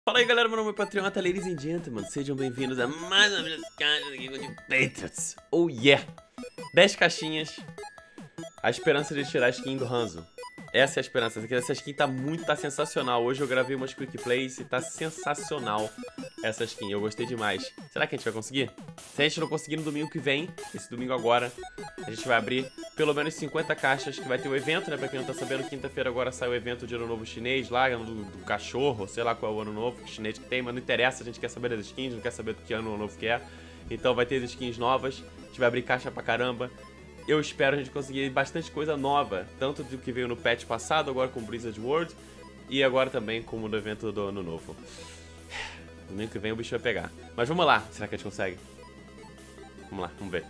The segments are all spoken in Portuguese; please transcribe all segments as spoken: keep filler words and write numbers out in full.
Fala aí galera, meu nome é Patriota, ladies and gentlemen, sejam bem-vindos a mais uma das caixas aqui de Patriots. Oh yeah! dez caixinhas, a esperança de tirar a skin do Hanzo. Essa é a esperança, essa skin tá muito, tá sensacional. Hoje eu gravei umas quick plays e tá sensacional essa skin, eu gostei demais. Será que a gente vai conseguir? Se a gente não conseguir no domingo que vem, esse domingo agora, a gente vai abrir pelo menos cinquenta caixas, que vai ter o evento, né? Pra quem não tá sabendo, quinta-feira agora sai o evento de Ano Novo Chinês lá, do, do cachorro, sei lá qual é o Ano Novo chinês que tem, mas não interessa, a gente quer saber das skins, não quer saber do que ano novo que é. Então vai ter as skins novas, a gente vai abrir caixa pra caramba. Eu espero a gente conseguir bastante coisa nova, tanto do que veio no patch passado, agora com o Blizzard World, e agora também como no evento do Ano Novo. Domingo que vem o bicho vai pegar. Mas vamos lá, será que a gente consegue? Vamos lá, vamos ver.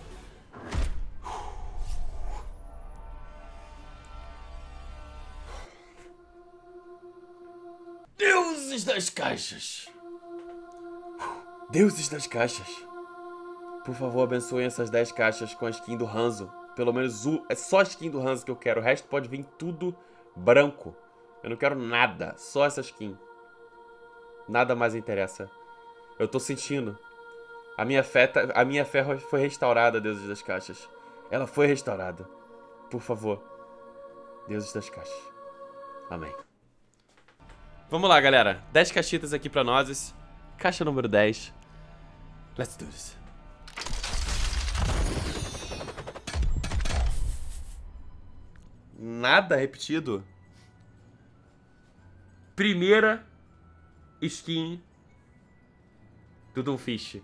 Deuses das caixas! Deuses das caixas! Por favor, abençoem essas dez caixas com a skin do Hanzo. Pelo menos o... é só a skin do Hanzo que eu quero. O resto pode vir tudo branco. Eu não quero nada. Só essa skin. Nada mais interessa. Eu tô sentindo. A minha fé, tá... a minha fé foi restaurada, deuses das caixas. Ela foi restaurada. Por favor. Deuses das caixas. Amém. Vamos lá, galera. dez caixitas aqui pra nós. Caixa número dez. Let's do this. Nada repetido. Primeira skin do Doomfist.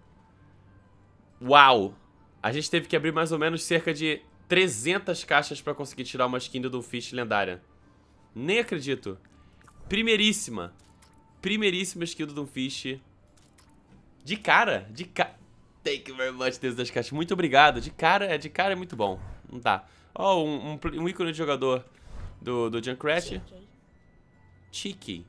Uau! A gente teve que abrir mais ou menos cerca de trezentas caixas pra conseguir tirar uma skin do Doomfist lendária. Nem acredito. Primeiríssima. Primeiríssima skin do Doomfist. De cara. De cara. Thank you very much, Deus das caixas. Muito obrigado. De cara, de cara é muito bom. Não tá. Ó, oh, um, um, um ícone de jogador do, do Junkrat. Cheeky.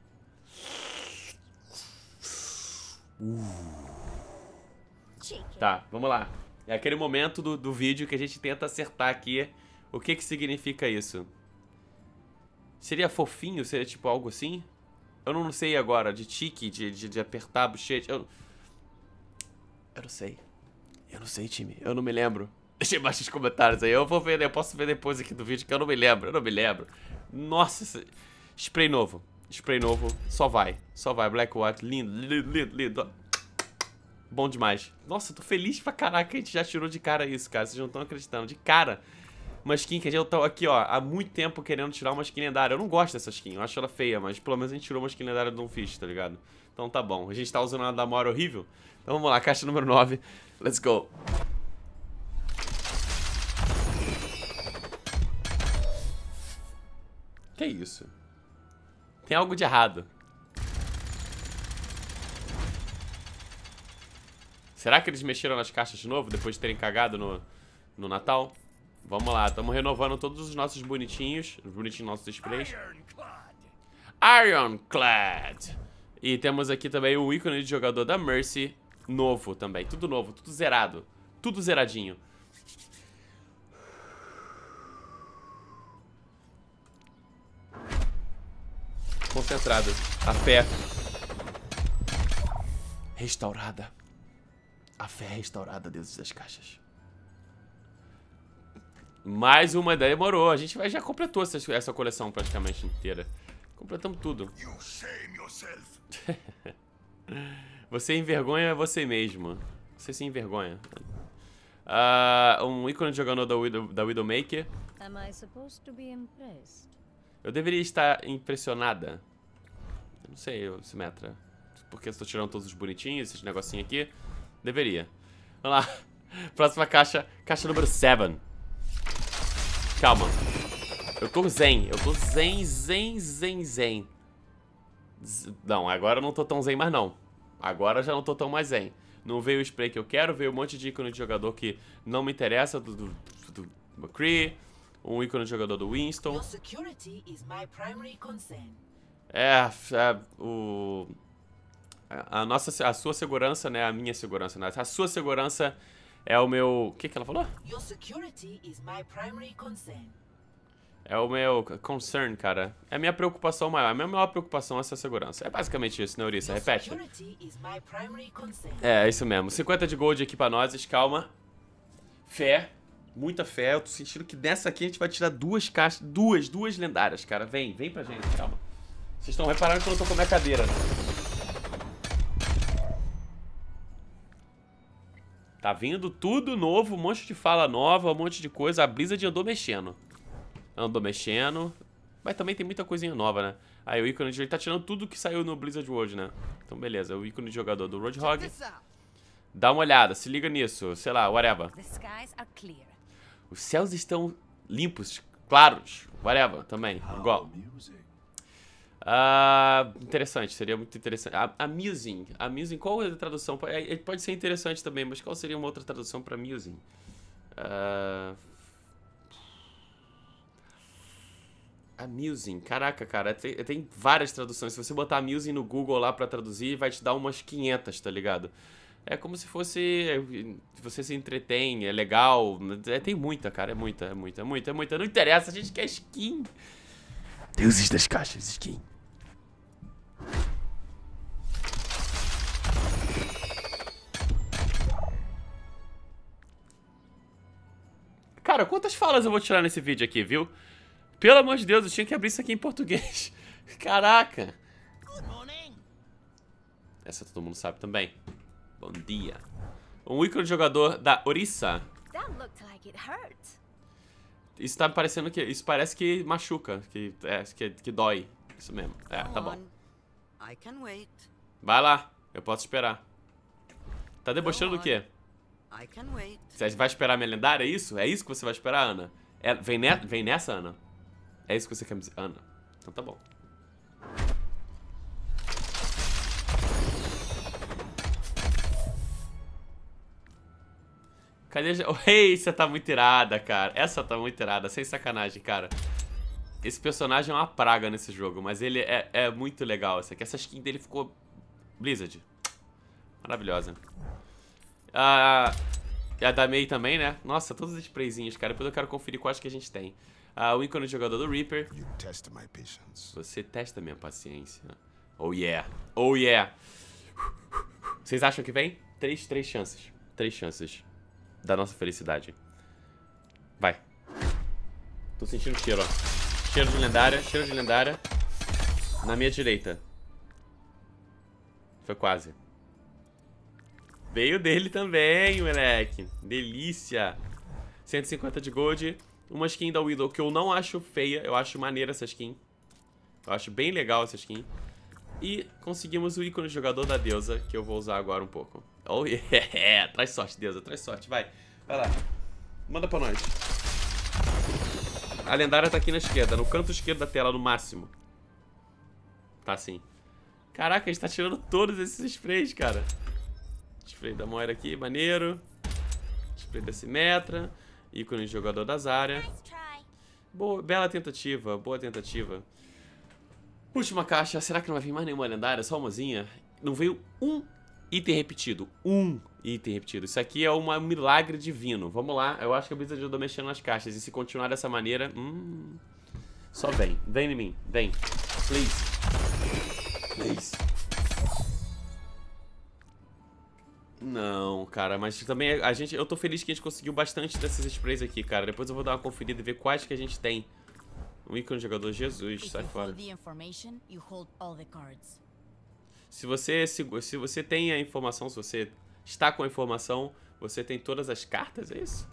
Uh. Tá, vamos lá. É aquele momento do, do vídeo que a gente tenta acertar aqui o que que significa isso. Seria fofinho? Seria tipo algo assim? Eu não sei agora. De cheeky, de, de, de apertar a bochete. Eu... eu não sei. Eu não sei, time. Eu não me lembro. Deixa embaixo nos comentários aí. Eu vou ver, eu posso ver depois aqui do vídeo que eu não me lembro. Eu não me lembro. Nossa, esse... spray novo. Spray novo. Só vai. Só vai. Black White. Lindo, lindo, lindo, lindo. Bom demais. Nossa, eu tô feliz pra caraca que a gente já tirou de cara isso, cara. Vocês não estão acreditando. De cara. Uma skin que a gente tá aqui, ó, há muito tempo querendo tirar uma skin lendária. Eu não gosto dessa skin. Eu acho ela feia, mas pelo menos a gente tirou uma skin lendária do Doomfist, tá ligado? Então tá bom. A gente tá usando ela da maior horrível. Então vamos lá. Caixa número nove. Let's go. Que isso? Tem algo de errado. Será que eles mexeram nas caixas de novo depois de terem cagado no, no Natal? Vamos lá, estamos renovando todos os nossos bonitinhos. Os bonitinhos nossos displays. Ironclad. E temos aqui também o ícone de jogador da Mercy. Novo também, tudo novo, tudo zerado. Tudo zeradinho. Concentrado. A fé restaurada. A fé restaurada, deuses das caixas. Mais uma ideia, demorou. A gente vai, já completou essa, essa coleção praticamente inteira. Completamos tudo. Você envergonha você mesmo. Você se envergonha. Uh, um ícone de jogador da, Widow, da Widowmaker. Eu deveria estar impressionada. Eu não sei, Simetra. Porque eu estou tirando todos os bonitinhos, esses negocinhos aqui. Deveria. Vamos lá. Próxima caixa. Caixa número sete. Calma. Eu tô zen. Eu tô zen, zen, zen, zen. Z... Não, agora eu não tô tão zen mais não. Agora eu já não tô tão mais zen. Não veio o spray que eu quero. Veio um monte de ícone de jogador que não me interessa. Do, do, do McCree. Um ícone de jogador do Winston. É, é o... A, nossa, a sua segurança, né? A minha segurança, né? A sua segurança é o meu... O que que ela falou? É o meu concern, cara. É a minha preocupação maior. A minha maior preocupação é essa segurança. É basicamente isso, né, Orisa? Repete. É, é isso mesmo. cinquenta de gold aqui pra nós, calma. Fé. Muita fé. Eu tô sentindo que dessa aqui a gente vai tirar duas caixas. Duas, duas lendárias, cara. Vem, vem pra gente, calma. Vocês estão reparando que eu não tô com a minha cadeira, né? Tá vindo tudo novo, um monte de fala nova, um monte de coisa. A Blizzard andou mexendo. Andou mexendo. Mas também tem muita coisinha nova, né? Aí o ícone de... Ele tá tirando tudo que saiu no Blizzard World, né? Então beleza, o ícone de jogador do Roadhog. Dá uma olhada, se liga nisso. Sei lá, whatever. Os céus estão limpos, claros. Whatever, também, igual. Ah, interessante, seria muito interessante. Amusing, amusing, qual é a tradução? É, pode ser interessante também, mas qual seria uma outra tradução pra amusing? Ah... Amusing, caraca, cara, tem, tem várias traduções. Se você botar amusing no Google lá pra traduzir, vai te dar umas quinhentas, tá ligado? É como se fosse... Você se entretém, é legal. É, tem muita, cara, é muita, é muita, é muita, é muita. Não interessa, a gente quer skin. Deuses das caixas, skin. Cara, quantas falas eu vou tirar nesse vídeo aqui, viu? Pelo amor de Deus, eu tinha que abrir isso aqui em português. Caraca. Essa todo mundo sabe também. Bom dia. Um ícone de jogador da Orisa. Isso tá me parecendo que... Isso parece que machuca. Que, é, que, que dói. Isso mesmo. É, tá bom. Vai lá. Eu posso esperar. Tá debochando do quê? Você vai esperar minha lendária? É isso? É isso que você vai esperar, Ana? É, vem, ne vem nessa, Ana? É isso que você quer me dizer? Ana. Então tá bom. Cadê a... Oh, hey, você tá muito irada, cara. Essa tá muito irada, sem sacanagem, cara. Esse personagem é uma praga nesse jogo, mas ele é, é muito legal. Essa, aqui. Essa skin dele ficou... Blizzard. Maravilhosa. Ah, a da Mei também, né? Nossa, todos os sprayzinhos, cara. Depois eu quero conferir quais que a gente tem. Ah, o ícone de jogador do Reaper. Você testa minha paciência. Oh yeah. Oh yeah. Vocês acham que vem? Três, três chances. Três chances da nossa felicidade. Vai. Tô sentindo cheiro, ó. Cheiro de lendária, cheiro de lendária. Na minha direita. Foi quase. Veio dele também, moleque. Delícia. cento e cinquenta de gold. Uma skin da Widow que eu não acho feia. Eu acho maneira essa skin. Eu acho bem legal essa skin. E conseguimos o ícone de jogador da deusa, que eu vou usar agora um pouco. Oh yeah. Traz sorte, deusa. Traz sorte. Vai. Vai lá. Manda pra nós. A lendária tá aqui na esquerda. No canto esquerdo da tela, no máximo. Tá assim. Caraca, a gente tá tirando todos esses sprays, cara. Spray da Moira aqui, maneiro. Spray da Simetra. Ícone de jogador da Zarya. Boa, bela tentativa, boa tentativa. Última caixa, será que não vai vir mais nenhuma lendária? Só umazinha? Não veio um item repetido. Um item repetido. Isso aqui é um milagre divino. Vamos lá, eu acho que a Blizzard ajudou mexendo nas caixas. E se continuar dessa maneira... Hum, só vem, vem em mim, vem. Please. Please. Não, cara, mas também a gente, eu tô feliz que a gente conseguiu bastante desses sprays aqui, cara. Depois eu vou dar uma conferida e ver quais que a gente tem. Um ícone de jogador, Jesus, sai fora. Se você, se, se você tem a informação, se você está com a informação, você tem todas as cartas, é isso?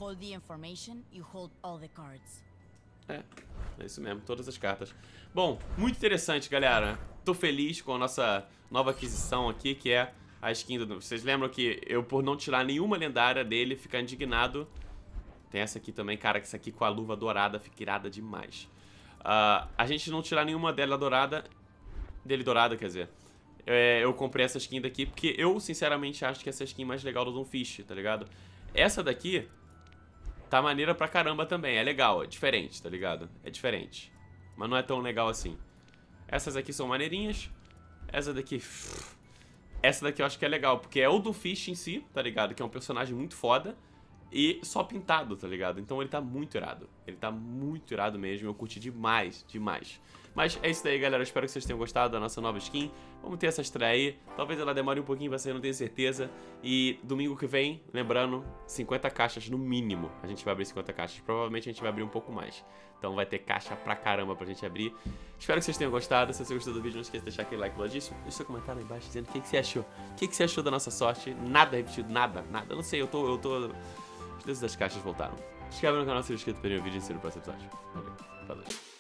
É, é isso mesmo, todas as cartas. Bom, muito interessante, galera. Tô feliz com a nossa nova aquisição aqui, que é a skin do... Vocês lembram que eu, por não tirar nenhuma lendária dele, ficar indignado. Tem essa aqui também, cara, que essa aqui com a luva dourada fica irada demais. Uh, a gente não tirar nenhuma dela dourada... Dele dourada, quer dizer. É, eu comprei essa skin daqui porque eu, sinceramente, acho que essa é a skin mais legal do Doomfist, tá ligado? Essa daqui tá maneira pra caramba também. É legal, é diferente, tá ligado? É diferente. Mas não é tão legal assim. Essas aqui são maneirinhas. Essa daqui... Essa daqui eu acho que é legal, porque é o Doomfist em si, tá ligado? Que é um personagem muito foda. E só pintado, tá ligado? Então ele tá muito irado. Ele tá muito irado mesmo. Eu curti demais, demais. Mas é isso daí, galera. Eu espero que vocês tenham gostado da nossa nova skin. Vamos ter essa estreia aí. Talvez ela demore um pouquinho pra sair, não tenho certeza. E domingo que vem, lembrando, cinquenta caixas no mínimo. A gente vai abrir cinquenta caixas. Provavelmente a gente vai abrir um pouco mais. Então vai ter caixa pra caramba pra gente abrir. Espero que vocês tenham gostado. Se você gostou do vídeo, não esqueça de deixar aquele like lá disso. Deixa seu comentário aí embaixo dizendo o que, que você achou. O que, que você achou da nossa sorte. Nada repetido, nada, nada. Eu não sei, eu tô... Eu tô... Os deuses das caixas voltaram. Se inscreve no canal se não é inscrito para ver o vídeo e se no próximo episódio. Valeu, falou.